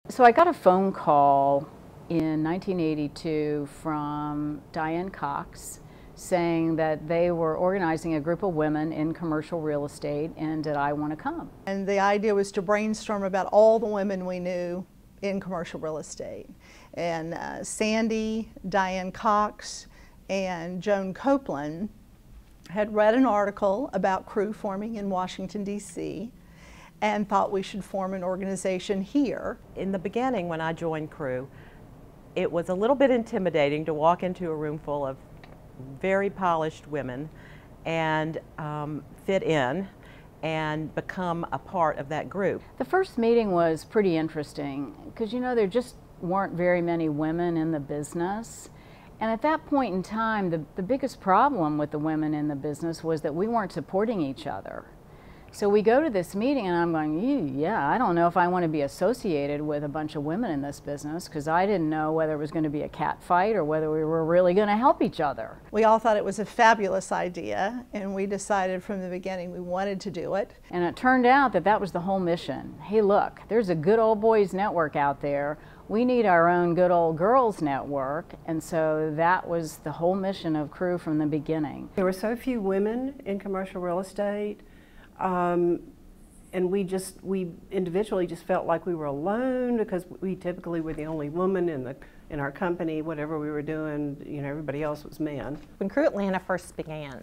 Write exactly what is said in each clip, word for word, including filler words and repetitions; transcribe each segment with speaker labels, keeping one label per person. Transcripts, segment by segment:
Speaker 1: So I got a phone call in nineteen eighty-two from Diane Cox saying that they were organizing a group of women in commercial real estate, and did I want to come?
Speaker 2: And the idea was to brainstorm about all the women we knew in commercial real estate. And uh, Sandy, Diane Cox, and Joan Copeland had read an article about Cru forming in Washington, D C, and thought we should form an organization here.
Speaker 3: In the beginning, when I joined Cru, it was a little bit intimidating to walk into a room full of very polished women and um, fit in and become a part of that group.
Speaker 1: The first meeting was pretty interesting because, you know, there just weren't very many women in the business. And at that point in time, the, the biggest problem with the women in the business was that we weren't supporting each other. So we go to this meeting and I'm going, yeah, I don't know if I want to be associated with a bunch of women in this business, because I didn't know whether it was going to be a cat fight or whether we were really going to help each other.
Speaker 2: We all thought it was a fabulous idea, and we decided from the beginning we wanted to do it.
Speaker 1: And it turned out that that was the whole mission. Hey, look, there's a good old boys network out there. We need our own good old girls network. And so that was the whole mission of Cru from the beginning.
Speaker 4: There were so few women in commercial real estate. Um, and we just, we individually just felt like we were alone, because we typically were the only woman in the in our company. Whatever we were doing, you know, everybody else was men.
Speaker 5: When Cru Atlanta first began,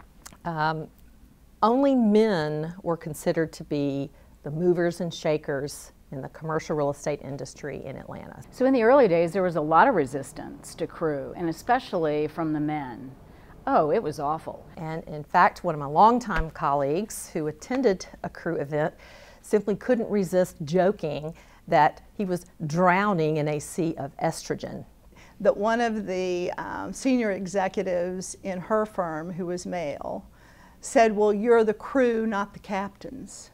Speaker 5: um, only men were considered to be the movers and shakers in the commercial real estate industry in Atlanta.
Speaker 1: So in the early days, there was a lot of resistance to Cru, and especially from the men. Oh, it was awful.
Speaker 5: And in fact, one of my longtime colleagues who attended a Cru event simply couldn't resist joking that he was drowning in a sea of estrogen.
Speaker 2: That one of the um, senior executives in her firm, who was male, said, well, you're the crew, not the captains.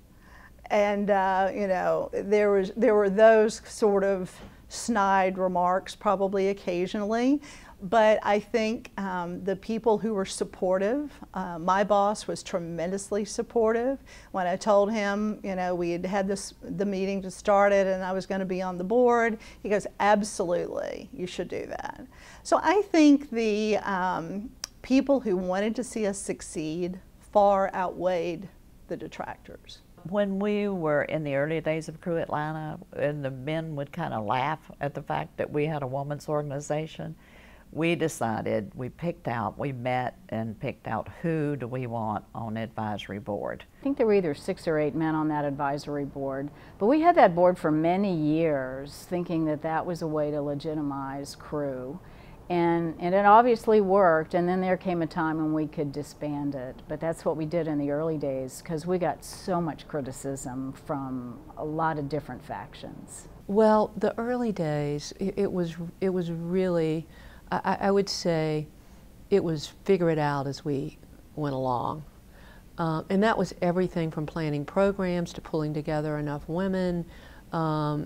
Speaker 2: And uh, you know, there was there were those sort of snide remarks probably occasionally. But I think um, the people who were supportive, uh, my boss was tremendously supportive. When I told him, you know, we had had this, the meeting just started and I was going to be on the board, he goes, absolutely, you should do that. So I think the um, people who wanted to see us succeed far outweighed the detractors.
Speaker 6: When we were in the early days of Cru Atlanta, and the men would kind of laugh at the fact that we had a women's organization, we decided, we picked out, we met and picked out who do we want on the advisory board.
Speaker 1: I think there were either six or eight men on that advisory board, but we had that board for many years thinking that that was a way to legitimize Cru. And, and it obviously worked, and then there came a time when we could disband it. But that's what we did in the early days, because we got so much criticism from a lot of different factions.
Speaker 7: Well, the early days, it, it was, it was really, I, I would say, it was figure it out as we went along. Uh, and that was everything from planning programs to pulling together enough women. Um,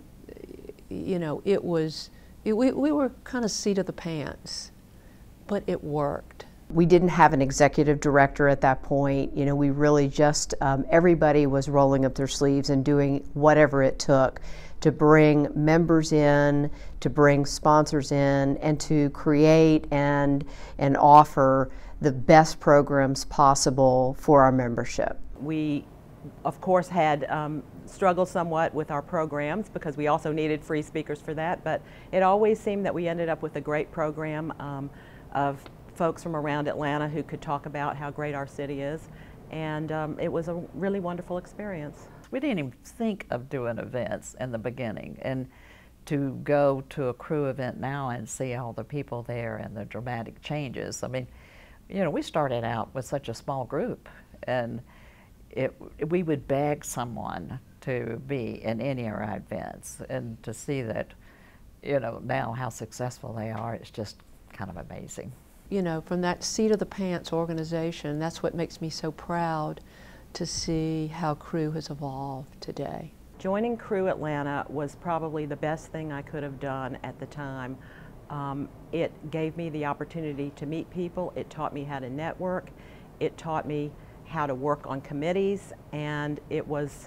Speaker 7: you know, it was, it, we, we were kind of seat of the pants, but it worked.
Speaker 8: We didn't have an executive director at that point. You know, we really just, um, everybody was rolling up their sleeves and doing whatever it took to bring members in, to bring sponsors in, and to create and, and offer the best programs possible for our membership.
Speaker 3: We, of course, had um, struggled somewhat with our programs because we also needed free speakers for that, but it always seemed that we ended up with a great program um, of folks from around Atlanta who could talk about how great our city is, and um, it was a really wonderful experience.
Speaker 6: We didn't even think of doing events in the beginning, and to go to a Cru event now and see all the people there and the dramatic changes. I mean, you know, we started out with such a small group, and it, we would beg someone to be in any of our events, and to see that, you know, now how successful they are, it's just kind of amazing.
Speaker 7: You know, from that seat of the pants organization, that's what makes me so proud to see how Cru has evolved today.
Speaker 3: Joining Cru Atlanta was probably the best thing I could have done at the time. Um, it gave me the opportunity to meet people, it taught me how to network, it taught me how to work on committees, and it was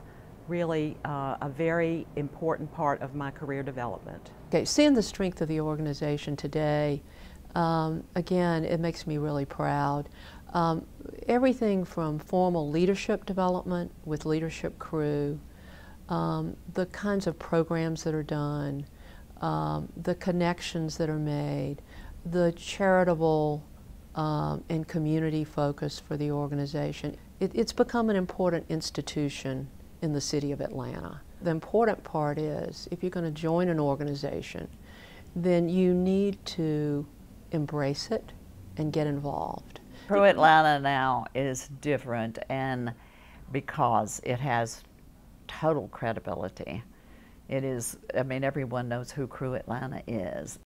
Speaker 3: really uh, a very important part of my career development.
Speaker 7: Okay, seeing the strength of the organization today, um, again, it makes me really proud. Um, everything from formal leadership development with leadership crew, um, the kinds of programs that are done, um, the connections that are made, the charitable um, and community focus for the organization. It, it's become an important institution in the city of Atlanta. The important part is, if you're going to join an organization, then you need to embrace it and get involved.
Speaker 6: Crew Atlanta now is different, and because it has total credibility. It is, I mean, everyone knows who Crew Atlanta is,